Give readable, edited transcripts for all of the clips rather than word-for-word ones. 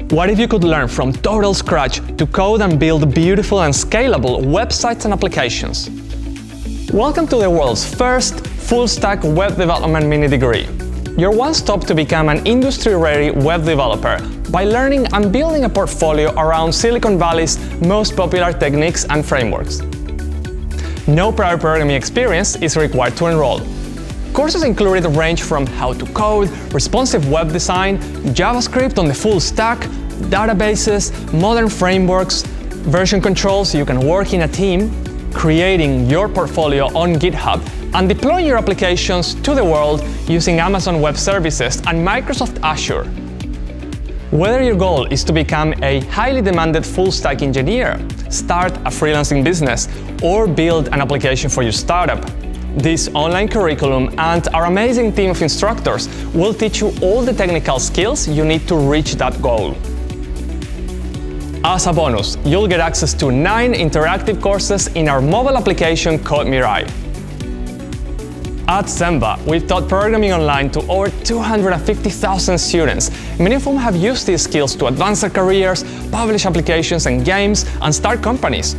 What if you could learn from total scratch to code and build beautiful and scalable websites and applications? Welcome to the world's first full-stack web development mini-degree. Your one-stop to become an industry-ready web developer by learning and building a portfolio around Silicon Valley's most popular techniques and frameworks. No prior programming experience is required to enroll. Courses included range from how to code, responsive web design, JavaScript on the full stack, databases, modern frameworks, version control so you can work in a team, creating your portfolio on GitHub, and deploying your applications to the world using Amazon Web Services and Microsoft Azure. Whether your goal is to become a highly demanded full-stack engineer, start a freelancing business, or build an application for your startup, this online curriculum and our amazing team of instructors will teach you all the technical skills you need to reach that goal. As a bonus, you'll get access to 9 interactive courses in our mobile application Code Mirai. At Zenva, we've taught programming online to over 250,000 students, many of whom have used these skills to advance their careers, publish applications and games, and start companies.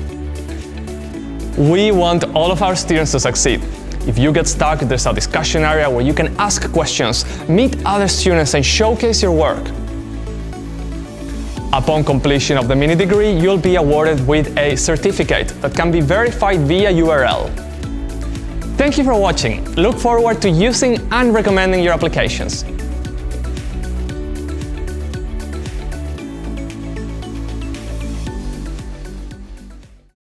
We want all of our students to succeed. If you get stuck, there's a discussion area where you can ask questions, meet other students, and showcase your work. Upon completion of the mini-degree, you'll be awarded with a certificate that can be verified via URL. Thank you for watching. Look forward to using and recommending your applications.